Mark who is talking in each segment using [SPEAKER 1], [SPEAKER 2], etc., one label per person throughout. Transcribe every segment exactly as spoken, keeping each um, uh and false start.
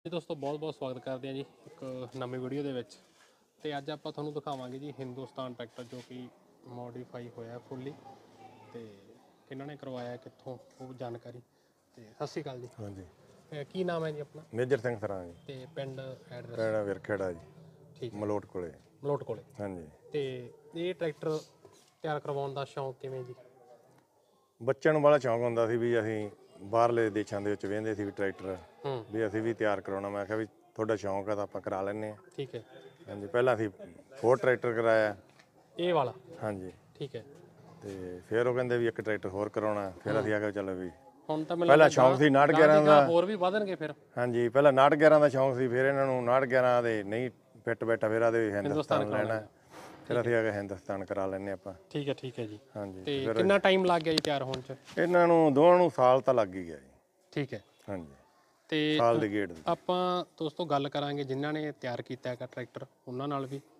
[SPEAKER 1] जी दोस्तों बहुत बहुत स्वागत करते हैं जी एक नवी वीडियो ਦੇ ਵਿੱਚ ਤੇ ਅੱਜ ਆਪਾਂ ਤੁਹਾਨੂੰ ਦਿਖਾਵਾਂਗੇ ਜੀ ਹਿੰਦੁਸਤਾਨ ਟਰੈਕਟਰ ਜੋ ਕਿ ਮੋਡੀਫਾਈ ਹੋਇਆ ਫੁੱਲੀ ਤੇ ਕਿਹਨਾਂ ਨੇ ਕਰਵਾਇਆ ਕਿੱਥੋਂ ਉਹ ਜਾਣਕਾਰੀ ਤੇ ਸਤਿ ਸ਼੍ਰੀ ਅਕਾਲ ਜੀ।
[SPEAKER 2] ਹਾਂਜੀ
[SPEAKER 1] ਇਹ ਕੀ ਨਾਮ ਹੈ ਜੀ ਆਪਣਾ?
[SPEAKER 2] ਮੇਜਰ ਸਿੰਘ ਸਰਾਂ ਜੀ
[SPEAKER 1] ਤੇ ਪਿੰਡ ਐਡਰੈਸ?
[SPEAKER 2] ਪਿੰਡ ਵਿਰਖੇੜਾ ਜੀ,
[SPEAKER 1] ਠੀਕ ਹੈ,
[SPEAKER 2] ਮਲੋਟ ਕੋਲੇ।
[SPEAKER 1] ਮਲੋਟ ਕੋਲੇ।
[SPEAKER 2] ਹਾਂਜੀ।
[SPEAKER 1] ਤੇ ਇਹ ਟਰੈਕਟਰ ਤਿਆਰ ਕਰਵਾਉਣ ਦਾ ਸ਼ੌਂਕ ਕਿਵੇਂ ਜੀ?
[SPEAKER 2] ਬੱਚਿਆਂ ਨੂੰ ਬੜਾ ਸ਼ੌਂਕ ਹੁੰਦਾ ਸੀ ਵੀ ਅਸੀਂ ਬਾਹਰਲੇ ਦੇਸ਼ਾਂ ਦੇ ਵਿੱਚ ਵੇਖਦੇ ਸੀ ਵੀ ਟਰੈਕਟਰ
[SPEAKER 1] ਹੂੰ
[SPEAKER 2] ਵੀ ਅਸੀਂ ਵੀ ਤਿਆਰ ਕਰਾਉਣਾ। ਮੈਂ ਕਿਹਾ ਵੀ ਤੁਹਾਡਾ ਸ਼ੌਂਕ ਆ ਤਾਂ ਆਪਾਂ ਕਰਾ ਲੈਂਦੇ ਹਾਂ।
[SPEAKER 1] ਠੀਕ ਹੈ।
[SPEAKER 2] ਹਾਂਜੀ, ਪਹਿਲਾਂ ਅਸੀਂ ਫੋਰ ਟਰੈਕਟਰ ਕਰਾਇਆ।
[SPEAKER 1] ਇਹ ਵਾਲਾ?
[SPEAKER 2] ਹਾਂਜੀ।
[SPEAKER 1] ਠੀਕ ਹੈ।
[SPEAKER 2] ਤੇ ਫਿਰ ਉਹ ਕਹਿੰਦੇ ਵੀ ਇੱਕ ਟਰੈਕਟਰ ਹੋਰ ਕਰਾਉਣਾ। ਫਿਰ ਅਸੀਂ ਆਖਿਆ ਚਲੋ ਵੀ
[SPEAKER 1] ਹੁਣ ਤਾਂ ਮੈਨੂੰ
[SPEAKER 2] ਪਹਿਲਾਂ ਸ਼ੌਂਕ ਸੀ ਨਾਟ ਗਿਆਰਾਂ ਦਾ।
[SPEAKER 1] ਹੋਰ ਵੀ ਵਧਣਗੇ ਫਿਰ?
[SPEAKER 2] ਹਾਂਜੀ, ਪਹਿਲਾਂ ਨਾਟ ਗਿਆਰਾਂ ਦਾ ਸ਼ੌਂਕ ਸੀ, ਫਿਰ ਇਹਨਾਂ ਨੂੰ ਨਾਟ ਗਿਆਰਾਂ ਦੇ ਨਹੀਂ ਫਿੱਟ ਬੈਠਾ, ਫਿਰ ਆਦੇ ਹਿੰਦੁਸਤਾਨ ਲੈਣਾ। ਫਿਰ ਅਸੀਂ ਆ ਕੇ ਹਿੰਦੁਸਤਾਨ ਕਰਾ ਲੈਂਦੇ ਆਪਾਂ।
[SPEAKER 1] ਠੀਕ ਹੈ ਠੀਕ ਹੈ ਜੀ।
[SPEAKER 2] ਹਾਂਜੀ।
[SPEAKER 1] ਤੇ ਕਿੰਨਾ ਟਾਈਮ ਲੱਗ ਗਿਆ ਜੀ ਤਿਆਰ ਹੋਣ ਚ?
[SPEAKER 2] ਇਹਨਾਂ ਨੂੰ ਦੋਵਾਂ ਨੂੰ ਸਾਲ ਤਾਂ ਲੱਗ ਹੀ ਗਿਆ ਜੀ।
[SPEAKER 1] ਠੀਕ ਹੈ।
[SPEAKER 2] ਹਾਂਜੀ,
[SPEAKER 1] ਤੇ
[SPEAKER 2] ਸਾਲ ਦੇ ਗੇੜ ਦੀ।
[SPEAKER 1] ਆਪਾਂ ਦੋਸਤੋ ਗੱਲ ਕਰਾਂਗੇ ਜਿਨ੍ਹਾਂ ਨੇ ਤਿਆਰ ਕੀਤਾ ਹੈਗਾ ਟਰੈਕਟਰ ਉਹਨਾਂ ਨਾਲ ਵੀ।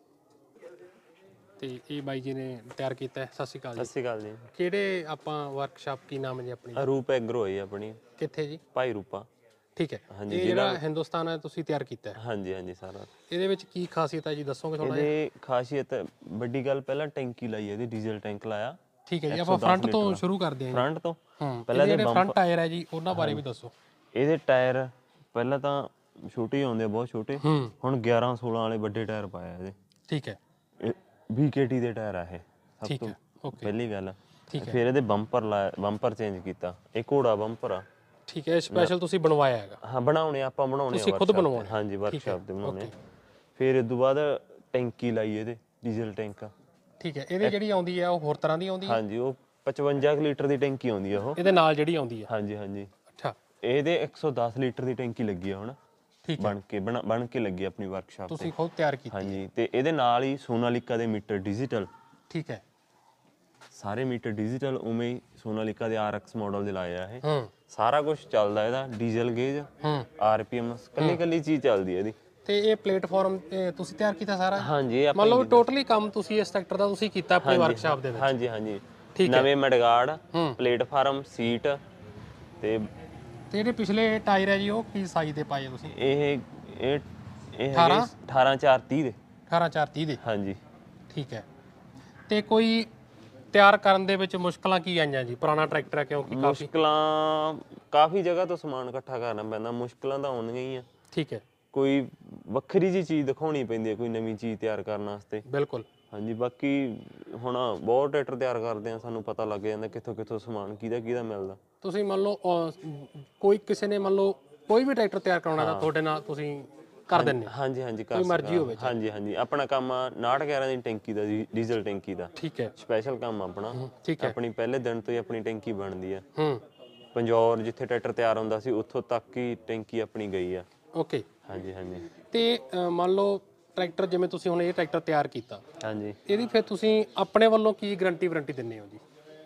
[SPEAKER 1] ਤੇ ਇਹ ਬਾਈ ਜੀ ਨੇ ਤਿਆਰ ਕੀਤਾ ਹੈ। ਸਤਿ ਸ਼੍ਰੀ ਅਕਾਲ ਜੀ।
[SPEAKER 3] ਸਤਿ ਸ਼੍ਰੀ ਅਕਾਲ ਜੀ।
[SPEAKER 1] ਕਿਹੜੇ ਆਪਾਂ ਵਰਕਸ਼ਾਪ, ਕੀ ਨਾਮ ਹੈ ਜੀ ਆਪਣੀ?
[SPEAKER 3] ਰੂਪ ਐਗਰੋ ਹੈ ਆਪਣੀ।
[SPEAKER 1] ਕਿੱਥੇ ਜੀ?
[SPEAKER 3] ਭਾਈ ਰੂਪਾ।
[SPEAKER 1] ਠੀਕ ਹੈ। ਇਹ ਜਿਹੜਾ ਹਿੰਦੁਸਤਾਨ ਹੈ ਤੁਸੀਂ ਤਿਆਰ ਕੀਤਾ ਹੈ?
[SPEAKER 3] ਹਾਂਜੀ ਹਾਂਜੀ ਸਾਰਾ।
[SPEAKER 1] ਇਹਦੇ ਵਿੱਚ ਕੀ ਖਾਸੀਅਤ ਹੈ ਜੀ, ਦੱਸੋਗੇ ਥੋੜਾ ਜਿਹਾ?
[SPEAKER 3] ਇਹਦੀ ਖਾਸੀਅਤ ਵੱਡੀ ਗੱਲ, ਪਹਿਲਾਂ ਟੈਂਕੀ ਲਾਈ, ਇਹਦੀ ਡੀਜ਼ਲ ਟੈਂਕ ਲਾਇਆ।
[SPEAKER 1] ਠੀਕ ਹੈ ਜੀ, ਆਪਾਂ ਫਰੰਟ ਤੋਂ ਸ਼ੁਰੂ ਕਰਦੇ ਹਾਂ।
[SPEAKER 3] ਫਰੰਟ ਤੋਂ
[SPEAKER 1] ਹੂੰ, ਪਹਿਲਾਂ ਜਿਹੜੇ ਫਰੰਟ ਟਾਇਰ ਹੈ ਜੀ ਉਹਨਾਂ ਬਾਰੇ ਵੀ ਦੱਸੋ।
[SPEAKER 3] ਇਹਦੇ ਟਾਇਰ ਪਹਿਲਾਂ ਤਾਂ ਛੋਟੇ ਆਉਂਦੇ ਆ, ਬਹੁਤ ਛੋਟੇ।
[SPEAKER 1] ਹੂੰ,
[SPEAKER 3] ਹੁਣ ਗਿਆਰਾਂ ਸੋਲਾਂ ਵਾਲੇ ਵੱਡੇ ਟਾਇਰ ਪਾਇਆ ਇਹਦੇ।
[SPEAKER 1] ਠੀਕ ਹੈ।
[SPEAKER 3] ਇਹ ਵੀਹ ਕੇ ਟੀ ਦੇ ਟਾਇਰ ਆ ਇਹ ਸਭ
[SPEAKER 1] ਠੀਕ
[SPEAKER 3] ਤੋਂ
[SPEAKER 1] ਹੈ, ਓਕੇ।
[SPEAKER 3] ਪਹਿਲੀ ਗੱਲ।
[SPEAKER 1] ਠੀਕ ਹੈ।
[SPEAKER 3] ਫਿਰ ਇਹਦੇ ਬੰਪਰ ਲਾਇਆ, ਬੰਪਰ ਚੇਂਜ ਕੀਤਾ। ਇਹ ਘੋੜਾ ਬੰਪਰ ਆ।
[SPEAKER 1] ਠੀਕ ਹੈ, ਸਪੈਸ਼ਲ ਤੁਸੀਂ ਬਣਵਾਇਆ ਹੈਗਾ?
[SPEAKER 3] ਹਾਂ, ਬਣਾਉਣੇ ਆਪਾਂ ਬਣਾਉਣੇ
[SPEAKER 1] ਤੁਸੀਂ ਖੁਦ ਬਣਵਾਉਣੇ?
[SPEAKER 3] ਹਾਂਜੀ, ਵਰਕਸ਼ਾਪ ਤੇ ਬਣਾਉਣੇ। ਫਿਰ ਇਸ ਤੋਂ ਬਾਅਦ ਟੈਂਕੀ ਲਾਈ ਇਹਦੇ, ਡੀਜ਼ਲ ਟੈਂਕ।
[SPEAKER 1] ਠੀਕ ਹੈ। ਇਹਦੀ ਜਿਹੜੀ ਆਉਂਦੀ ਹੈ ਉਹ ਹੋਰ ਤਰ੍ਹਾਂ ਦੀ ਆਉਂਦੀ ਹੈ?
[SPEAKER 3] ਹਾਂਜੀ, ਉਹ ਪਚਵੰਜਾ ਲੀਟਰ ਦੀ ਟੈਂਕੀ ਆਉਂਦੀ ਆ ਉਹ
[SPEAKER 1] ਇਹਦੇ ਨਾਲ ਜਿਹੜੀ ਆਉਂਦੀ ਹੈ?
[SPEAKER 3] ਹਾਂਜੀ ਹਾਂਜੀ।
[SPEAKER 1] ਅੱਛਾ।
[SPEAKER 3] ਇਹਦੇ ਇੱਕ ਸੌ ਦਸ ਲੀਟਰ ਦੀ ਟੈਂਕੀ ਲੱਗੀ ਆ ਹੁਣ।
[SPEAKER 1] ਠੀਕ ਹੈ।
[SPEAKER 3] ਬਣ ਕੇ ਬਣ ਬਣ ਕੇ ਲੱਗੀ ਆਪਣੀ ਵਰਕਸ਼ਾਪ ਤੇ।
[SPEAKER 1] ਤੁਸੀਂ ਖੁਦ ਤਿਆਰ ਕੀਤੀ?
[SPEAKER 3] ਹਾਂਜੀ। ਤੇ ਇਹਦੇ ਨਾਲ ਹੀ ਸੋਨਾਲੀਕਾ ਦੇ ਮੀਟਰ ਡਿਜੀਟਲ।
[SPEAKER 1] ਠੀਕ ਹੈ।
[SPEAKER 3] ਸਾਰੇ ਮੀਟਰ ਡਿਜੀਟਲ, ਉਵੇਂ ਹੀ ਸੋਨਾਲੀਕਾ ਦੇ ਆਰਐਕਸ ਮਾਡਲ ਦੇ ਲਾਏ ਆ ਇਹ।
[SPEAKER 1] ਹੂੰ,
[SPEAKER 3] ਸਾਰਾ ਕੁਝ ਚੱਲਦਾ ਇਹਦਾ, ਡੀਜ਼ਲ ਗੇਜ,
[SPEAKER 1] ਹੂੰ,
[SPEAKER 3] ਆਰਪੀਐਮ, ਕੱਲੀ ਕੱਲੀ ਚੀਜ਼ ਚੱਲਦੀ ਹੈ ਇਹਦੀ।
[SPEAKER 1] ਤੇ ਇਹ ਪਲੇਟਫਾਰਮ ਤੁਸੀਂ ਤਿਆਰ ਕੀਤਾ ਸਾਰਾ?
[SPEAKER 3] ਹਾਂਜੀ।
[SPEAKER 1] ਮੰਨ ਲਓ ਟੋਟਲੀ ਕੰਮ ਤੁਸੀਂ ਇਸ ਸੈਕਟਰ ਦਾ ਤੁਸੀਂ ਕੀਤਾ ਆਪਣੀ ਵਰਕਸ਼ਾਪ ਦੇ ਵਿੱਚ?
[SPEAKER 3] ਹਾਂਜੀ ਹਾਂਜੀ।
[SPEAKER 1] ਠੀਕ ਹੈ।
[SPEAKER 3] ਨਵੇਂ ਮਡਗਾਰਡ,
[SPEAKER 1] ਹੂੰ,
[SPEAKER 3] ਪਲੇਟਫਾਰਮ, ਸੀਟ ਤੇ
[SPEAKER 1] ਤੇ ਜਿਹੜੇ ਪਿਛਲੇ ਟਾਇਰ ਹੈ ਜੀ ਉਹ ਕੀ ਸਾਈਜ਼ ਦੇ ਪਾਏ ਤੁਸੀਂ?
[SPEAKER 3] ਇਹ ਇਹ ਇਹ
[SPEAKER 1] ਅਠਾਰਾਂ?
[SPEAKER 3] ਅਠਾਰਾਂ ਚਾਰ ਤੀਹ ਦੇ।
[SPEAKER 1] ਅਠਾਰਾਂ ਚਾਰ ਤੀਹ ਦੇ? ਹਾਂਜੀ। ਠੀਕ ਹੈ। ਤੇ ਕੋਈ ਤਿਆਰ ਕਰਨ ਦੇ ਵਿੱਚ ਮੁਸ਼ਕਲਾਂ ਕੀ ਆਈਆਂ ਜੀ? ਪੁਰਾਣਾ ਟਰੈਕਟਰ ਹੈ ਕਿਉਂਕਿ ਕਾਫੀ।
[SPEAKER 3] ਮੁਸ਼ਕਲਾਂ ਕਾਫੀ ਜਗ੍ਹਾ ਤੋਂ ਸਮਾਨ ਇਕੱਠਾ ਕਰਨਾ ਪੈਂਦਾ। ਮੁਸ਼ਕਲਾਂ ਤਾਂ ਆਉਣਗੀਆਂ ਹੀ ਆ।
[SPEAKER 1] ਠੀਕ ਹੈ।
[SPEAKER 3] ਕੋਈ ਵੱਖਰੀ ਜੀ ਚੀਜ਼ ਦਿਖਾਉਣੀ ਪੈਂਦੀ ਹੈ, ਕੋਈ ਨਵੀਂ ਚੀਜ਼ ਤਿਆਰ ਕਰਨ ਵਾਸਤੇ।
[SPEAKER 1] ਬਿਲਕੁਲ।
[SPEAKER 3] ਹਾਂਜੀ। ਬਾਕੀ ਹੁਣ ਬਹੁਤ ਟਰੈਕਟਰ ਤਿਆਰ ਕਰਦੇ ਆ, ਸਾਨੂੰ ਪਤਾ ਲੱਗ ਜਾਂਦਾ ਕਿੱਥੋਂ ਕਿੱਥੋਂ ਸਮਾਨ ਕਿਹਦਾ ਕਿਹਦਾ ਮਿਲਦਾ।
[SPEAKER 1] ਤੁਸੀਂ ਮੰਨ ਲਓ ਕੋਈ ਕਿਸੇ ਨੇ ਮੰਨ ਲਓ ਕੋਈ ਵੀ ਟਰੈਕਟਰ ਤਿਆਰ ਕਰਾਉਣਾ ਤਾਂ ਤੁਹਾਡੇ ਨਾਲ ਤੁਸੀਂ ਕਰ ਦਿੰਦੇ?
[SPEAKER 3] ਹਾਂਜੀ ਹਾਂਜੀ, ਕਰ
[SPEAKER 1] ਕੋਈ ਮਰਜ਼ੀ ਹੋਵੇ?
[SPEAKER 3] ਹਾਂਜੀ ਹਾਂਜੀ। ਆਪਣਾ ਕੰਮ ਆ ਨਾਟ ਗਿਆਰਾਂ ਦੀ ਟੈਂਕੀ ਦਾ, ਡੀਜ਼ਲ ਟੈਂਕੀ ਦਾ।
[SPEAKER 1] ਠੀਕ ਹੈ।
[SPEAKER 3] ਸਪੈਸ਼ਲ ਕੰਮ ਆਪਣਾ।
[SPEAKER 1] ਠੀਕ ਹੈ।
[SPEAKER 3] ਆਪਣੀ ਪਹਿਲੇ ਦਿਨ ਤੋਂ ਹੀ ਆਪਣੀ ਟੈਂਕੀ ਬਣਦੀ ਆ।
[SPEAKER 1] ਹੂੰ।
[SPEAKER 3] ਪੰਜੌਰ ਜਿੱਥੇ ਟਰੈਕਟਰ ਤਿਆਰ ਹੁੰਦਾ ਸੀ ਉੱਥੋਂ ਤੱਕ ਹੀ ਟੈਂਕੀ ਆਪਣੀ ਗਈ ਆ।
[SPEAKER 1] ਓਕੇ।
[SPEAKER 3] ਹਾਂਜੀ ਹਾਂਜੀ।
[SPEAKER 1] ਤੇ ਮੰਨ ਲਓ ਟਰੈਕਟਰ ਜਿਵੇਂ ਤੁਸੀਂ ਹੁਣ ਇਹ ਟਰੈਕਟਰ ਤਿਆਰ ਕੀਤਾ,
[SPEAKER 3] ਹਾਂਜੀ,
[SPEAKER 1] ਇਹਦੀ ਫਿਰ ਤੁਸੀਂ ਆਪਣੇ ਵੱਲੋਂ ਕੀ ਗਾਰੰਟੀ ਵਾਰੰਟੀ ਦਿੰਦੇ ਹੋ ਜੀ?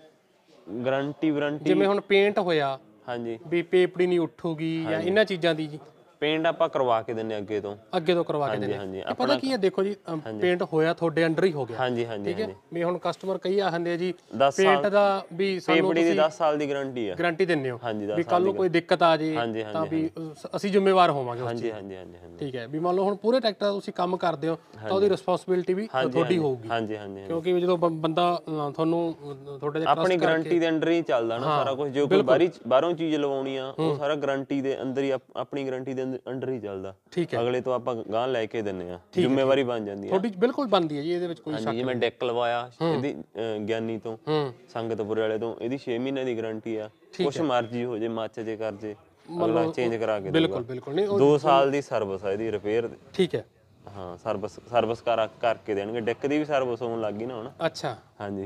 [SPEAKER 3] ਗਾਰੰਟੀ ਵਾਰੰਟੀ
[SPEAKER 1] ਜਿਵੇਂ ਹੁਣ ਪੇਂਟ ਹੋਇਆ
[SPEAKER 3] ਹਾਂਜੀ,
[SPEAKER 1] ਵੀ ਪੇਪੜੀ ਨਹੀਂ ਉੱਠੂਗੀ ਜਾਂ ਇਹਨਾਂ ਚੀਜ਼ਾਂ ਦੀ ਜੀ?
[SPEAKER 3] ਪੇਂਟ ਆਪਾਂ ਕਰਵਾ ਕੇ ਦਿੰਨੇ ਅੱਗੇ ਤੋਂ
[SPEAKER 1] ਅੱਗੇ ਤੋਂ ਕਰਵਾ ਕੇ ਦਿੰਦੇ?
[SPEAKER 3] ਹਾਂਜੀ।
[SPEAKER 1] ਪਤਾ ਕੀ ਹੈ, ਦੇਖੋ ਜੀ ਪੇਂਟ ਹੋਇਆ ਤੁਹਾਡੇ ਅੰਡਰ ਹੀ ਹੋ ਗਿਆ।
[SPEAKER 3] ਹਾਂਜੀ ਹਾਂਜੀ।
[SPEAKER 1] ਠੀਕ ਹੈ। ਵੀ ਹੁਣ ਕਸਟਮਰ ਕਈ ਆਖਦੇ ਆ ਜੀ
[SPEAKER 3] ਦਸ
[SPEAKER 1] ਪੇਂਟ ਦਾ ਵੀ ਸਾਨੂੰ
[SPEAKER 3] ਪੇਪੜੀ ਦੀ ਦਸ ਸਾਲ ਦੀ ਗਾਰੰਟੀ ਆ।
[SPEAKER 1] ਗਾਰੰਟੀ ਦਿੰਦੇ ਹੋ
[SPEAKER 3] ਹਾਂਜੀ,
[SPEAKER 1] ਵੀ ਕੱਲ ਨੂੰ ਕੋਈ ਦਿੱਕਤ ਆ ਜੇ
[SPEAKER 3] ਹਾਂਜੀ
[SPEAKER 1] ਤਾਂ ਵੀ ਅਸੀਂ ਜ਼ਿੰਮੇਵਾਰ ਹੋਵਾਂਗੇ ਉਸ ਚੀਜ਼
[SPEAKER 3] ਹਾਂਜੀ
[SPEAKER 1] ਦੀ?
[SPEAKER 3] ਹਾਂਜੀ ਹਾਂਜੀ ਹਾਂਜੀ।
[SPEAKER 1] ਠੀਕ ਹੈ। ਵੀ ਮੰਨ ਲਓ ਹੁਣ ਪੂਰੇ ਟਰੈਕਟਰ ਦਾ ਤੁਸੀਂ ਕੰਮ ਕਰਦੇ ਹੋ ਤਾਂ ਉਹਦੀ ਰਿਸਪੌਂਸਿਬਿਲਟੀ ਵੀ ਤੁਹਾਡੀ ਹੋਊਗੀ?
[SPEAKER 3] ਹਾਂਜੀ ਹਾਂਜੀ।
[SPEAKER 1] ਕਿਉਂਕਿ ਜਦੋਂ ਬੰਦਾ ਤੁਹਾਨੂੰ ਤੁਹਾਡੇ ਦੇ
[SPEAKER 3] ਆਪਣੀ ਗਾਰੰਟੀ ਦੇ ਅੰਡਰ ਹੀ ਚੱਲਦਾ ਨਾ ਸਾਰਾ ਕੁਝ। ਜੋ ਕੋਈ ਬਾਹਰੀ ਬਾਹਰੋਂ ਚੀਜ਼ ਲਵਾਉਣੀ ਆ ਉਹ ਸਾਰਾ ਗਾਰੰਟੀ ਦੇ ਅੰਦਰ ਹੀ, ਆਪਣੀ ਗਾਰੰਟੀ ਦੇ ਅੰਡਰ ਹੀ ਚੱਲਦਾ।
[SPEAKER 1] ਠੀਕ ਹੈ।
[SPEAKER 3] ਅਗਲੇ ਤੋਂ ਆਪਾਂ ਗਾਂ ਲੈ ਕੇ ਦਿੰਨੇ ਆ, ਜ਼ਿੰਮੇਵਾਰੀ ਬਣ ਜਾਂਦੀ ਆ
[SPEAKER 1] ਤੁਹਾਡੀ। ਬਿਲਕੁਲ ਬਣਦੀ ਹੈ ਜੀ, ਇਹਦੇ ਵਿੱਚ ਕੋਈ ਸ਼ੱਕ ਨਹੀਂ।
[SPEAKER 3] ਜਿਵੇਂ ਡੈਕ ਲਵਾਇਆ ਇਹਦੀ ਗਿਆਨੀ ਤੋਂ, ਸੰਗਤਪੁਰੇ ਵਾਲੇ ਤੋਂ, ਇਹਦੀ ਛੇ ਮਹੀਨੇ ਦੀ ਗਾਰੰਟੀ ਆ। ਕੁਛ ਮਰਜ਼ੀ ਹੋ ਜੇ, ਮੱਚ ਜੇ ਕਰ ਜੇ, ਅਗਲਾ ਚੇਂਜ ਕਰਾ ਕੇ
[SPEAKER 1] ਬਿਲਕੁਲ ਬਿਲਕੁਲ ਨਹੀਂ।
[SPEAKER 3] ਦੋ ਸਾਲ ਦੀ ਸਰਵਿਸ ਆ ਇਹਦੀ, ਰਿਪੇਅਰ ਦੀ।
[SPEAKER 1] ਠੀਕ ਹੈ।
[SPEAKER 3] ਹਾਂ, ਸਰਵਿਸ ਸਰਵਿਸ ਕਰਾ ਕਰਕੇ ਦੇਣਗੇ। ਡੈਕ ਦੀ ਵੀ ਸਰਵਿਸ ਹੋਣ ਲੱਗ ਗਈ ਨਾ ਹੁਣ।
[SPEAKER 1] ਅੱਛਾ।
[SPEAKER 3] ਹਾਂਜੀ।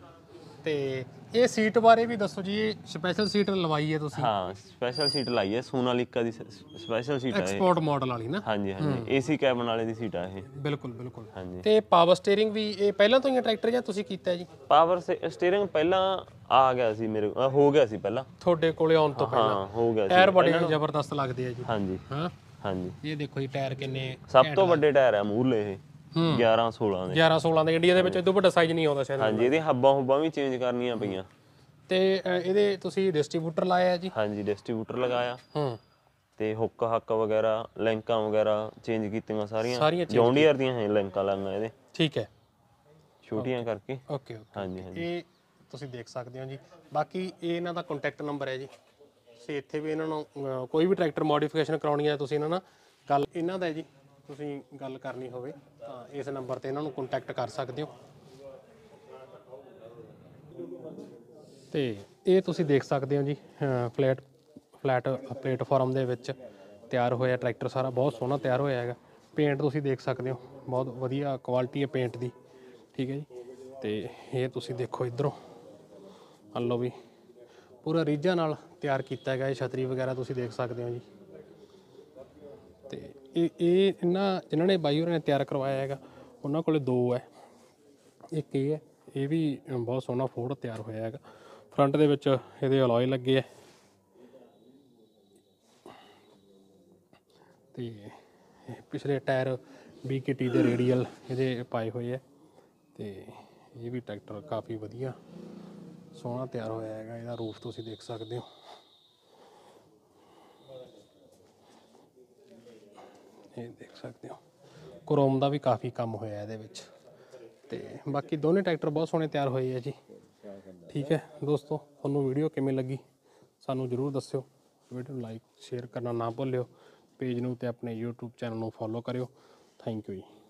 [SPEAKER 1] ਤੇ ਇਹ ਸੀਟ ਬਾਰੇ ਵੀ ਦੱਸੋ ਜੀ। ਇਹ ਸਪੈਸ਼ਲ ਸੀਟ ਲਵਾਈ ਹੈ ਤੁਸੀਂ?
[SPEAKER 3] ਹਾਂ, ਸਪੈਸ਼ਲ ਸੀਟ ਲਾਈ ਹੈ, ਸੋਨਾਲੀਕਾ ਦੀ ਸਪੈਸ਼ਲ ਸੀਟ ਹੈ।
[SPEAKER 1] ਐਕਸਪੋਰਟ ਮਾਡਲ ਵਾਲੀ ਨਾ?
[SPEAKER 3] ਹਾਂਜੀ ਹਾਂਜੀ। ਏਸੀ ਕੈਬਨ ਵਾਲੇ ਦੀ ਸੀਟ ਆ ਇਹ।
[SPEAKER 1] ਬਿਲਕੁਲ ਬਿਲਕੁਲ।
[SPEAKER 3] ਹਾਂਜੀ।
[SPEAKER 1] ਤੇ ਪਾਵਰ ਸਟੀਅਰਿੰਗ ਵੀ ਇਹ ਪਹਿਲਾਂ ਤੋਂ ਹੀ ਟਰੈਕਟਰ ਜਾਂ ਤੁਸੀਂ ਕੀਤਾ ਜੀ?
[SPEAKER 3] ਪਾਵਰ ਸਟੀਅਰਿੰਗ ਪਹਿਲਾਂ ਆ ਗਿਆ ਸੀ ਮੇਰੇ, ਹੋ ਗਿਆ ਸੀ ਪਹਿਲਾਂ
[SPEAKER 1] ਤੁਹਾਡੇ ਕੋਲੇ ਆਉਣ ਤੋਂ ਪਹਿਲਾਂ?
[SPEAKER 3] ਹਾਂ, ਹੋ ਗਿਆ ਸੀ।
[SPEAKER 1] ਟਾਇਰ ਬੜੇ ਜ਼ਬਰਦਸਤ ਲੱਗਦੇ ਆ ਜੀ।
[SPEAKER 3] ਹਾਂਜੀ
[SPEAKER 1] ਹਾਂ
[SPEAKER 3] ਹਾਂਜੀ।
[SPEAKER 1] ਇਹ ਦੇਖੋ ਜੀ ਟਾਇਰ ਕਿੰਨੇ
[SPEAKER 3] ਸਭ ਤੋਂ ਵੱਡੇ ਟਾਇਰ ਆ ਮੂਹਰਲੇ ਇਹ, ਗਿਆਰਾਂ ਸੋਲਾਂ ਦੇ।
[SPEAKER 1] ਗਿਆਰਾਂ ਸੋਲਾਂ ਦੇ ਇੰਡੀਆ ਦੇ ਵਿੱਚ ਇਦੋਂ ਵੱਡਾ ਸਾਈਜ਼ ਨਹੀਂ ਆਉਂਦਾ ਸ਼ਾਇਦ।
[SPEAKER 3] ਹਾਂਜੀ। ਇਹਦੇ ਹੱਬਾਂ ਹੁੱਬਾਂ ਵੀ ਚੇਂਜ ਕਰਨੀਆਂ ਪਈਆਂ।
[SPEAKER 1] ਤੇ ਇਹਦੇ ਤੁਸੀਂ ਡਿਸਟ੍ਰੀਬਿਊਟਰ ਲਾਇਆ ਜੀ?
[SPEAKER 3] ਹਾਂਜੀ, ਡਿਸਟ੍ਰੀਬਿਊਟਰ ਲਗਾਇਆ।
[SPEAKER 1] ਹੂੰ।
[SPEAKER 3] ਤੇ ਹੁੱਕ ਹੱਕ ਵਗੈਰਾ ਲਿੰਕਾਂ ਵਗੈਰਾ ਚੇਂਜ ਕੀਤੀਆਂ ਸਾਰੀਆਂ
[SPEAKER 1] ਸਾਰੀਆਂ
[SPEAKER 3] ਜੌਂਡੀਅਰ ਦੀਆਂ ਹੈ ਲਿੰਕਾਂ ਲਾਈਆਂ ਇਹਦੇ
[SPEAKER 1] ਠੀਕ ਹੈ
[SPEAKER 3] ਛੋਟੀਆਂ ਕਰਕੇ।
[SPEAKER 1] ਓਕੇ ਓਕੇ
[SPEAKER 3] ਹਾਂਜੀ ਹਾਂਜੀ
[SPEAKER 1] ਇਹ ਤੁਸੀਂ ਦੇਖ ਸਕਦੇ ਹੋ ਜੀ। ਬਾਕੀ ਇਹ ਇਹਨਾਂ ਦਾ ਕੰਟੈਕਟ ਨੰਬਰ ਹੈ ਜੀ। ਤੁਸੀਂ ਇੱਥੇ ਵੀ ਇਹਨਾਂ ਨੂੰ ਅਹ, ਕੋਈ ਵੀ ਟਰੈਕਟਰ ਮੋਡੀਫਿਕੇਸ਼ਨ ਕਰਾਉਣੀ ਹੈ ਤੁਸੀਂ ਇਹਨਾਂ ਨਾਲ ਗੱਲ ਇਹਨਾਂ ਦਾ ਹੈ ਜੀ, ਤੁਸੀਂ ਗੱਲ ਕਰਨੀ ਹੋਵੇ ਤਾਂ ਇਸ ਨੰਬਰ ਤੇ ਇਹਨਾਂ ਨੂੰ ਕੰਟੈਕਟ ਕਰ ਸਕਦੇ ਹੋ। ਤੇ ਇਹ ਤੁਸੀਂ ਦੇਖ ਸਕਦੇ ਹੋ ਜੀ ਫਲੈਟ ਫਲੈਟ ਪਲੇਟਫਾਰਮ ਦੇ ਵਿੱਚ ਤਿਆਰ ਹੋਇਆ ਟਰੈਕਟਰ ਸਾਰਾ ਬਹੁਤ ਸੋਹਣਾ ਤਿਆਰ ਹੋਇਆ ਹੈਗਾ। ਪੇਂਟ ਤੁਸੀਂ ਦੇਖ ਸਕਦੇ ਹੋ ਬਹੁਤ ਵਧੀਆ ਕੁਆਲਿਟੀ ਹੈ ਪੇਂਟ ਦੀ, ਠੀਕ ਹੈ ਜੀ। ਤੇ ਇਹ ਤੁਸੀਂ ਦੇਖੋ ਇਧਰੋਂ ਮੰਨ ਲਓ ਵੀ ਪੂਰਾ ਰੀਝਾਂ ਨਾਲ ਤਿਆਰ ਕੀਤਾ ਹੈਗਾ। ਇਹ ਛਤਰੀ ਵਗੈਰਾ ਤੁਸੀਂ ਦੇਖ ਸਕਦੇ ਹੋ ਜੀ। ਤੇ ਇਹ ਇਹ ਇਹਨਾਂ ਜਿਨ੍ਹਾਂ ਨੇ ਬਾਈ ਹੋਰਾਂ ਨੇ ਤਿਆਰ ਕਰਵਾਇਆ ਹੈਗਾ ਉਹਨਾਂ ਕੋਲੇ ਦੋ ਹੈ। ਇੱਕ ਇਹ ਹੈ, ਇਹ ਵੀ ਬਹੁਤ ਸੋਹਣਾ ਫੋਰਡ ਤਿਆਰ ਹੋਇਆ ਹੈਗਾ। ਫਰੰਟ ਦੇ ਵਿੱਚ ਇਹਦੇ ਅਲੋਏ ਲੱਗੇ ਹੈ ਤੇ ਪਿਛਲੇ ਟਾਇਰ ਬੀ ਕੇ ਟੀ ਦੇ ਰੇਡੀਅਲ ਇਹਦੇ ਪਾਏ ਹੋਏ ਹੈ। ਤੇ ਇਹ ਵੀ ਟਰੈਕਟਰ ਕਾਫੀ ਵਧੀਆ ਸੋਹਣਾ ਤਿਆਰ ਹੋਇਆ ਹੈਗਾ। ਇਹਦਾ ਰੂਫ ਤੁਸੀਂ ਦੇਖ ਸਕਦੇ ਹੋ। ਇਹ ਦੇਖ ਸਕਦੇ ਹੋ ਕ੍ਰੋਮ ਦਾ ਵੀ ਕਾਫੀ ਕੰਮ ਹੋਇਆ ਇਹਦੇ ਵਿੱਚ। ਤੇ ਬਾਕੀ ਦੋਨੇ ਟਰੈਕਟਰ ਬਹੁਤ ਸੋਹਣੇ ਤਿਆਰ ਹੋਏ ਆ ਜੀ। ਠੀਕ ਹੈ ਦੋਸਤੋ, ਤੁਹਾਨੂੰ ਵੀਡੀਓ ਕਿਵੇਂ ਲੱਗੀ ਸਾਨੂੰ ਜ਼ਰੂਰ ਦੱਸਿਓ। ਵੀਡੀਓ ਨੂੰ ਲਾਈਕ ਸ਼ੇਅਰ ਕਰਨਾ ਨਾ ਭੁੱਲਿਓ। ਪੇਜ ਨੂੰ ਤੇ ਆਪਣੇ YouTube ਚੈਨਲ ਨੂੰ ਫੋਲੋ ਕਰਿਓ। ਥੈਂਕ ਯੂ ਜੀ।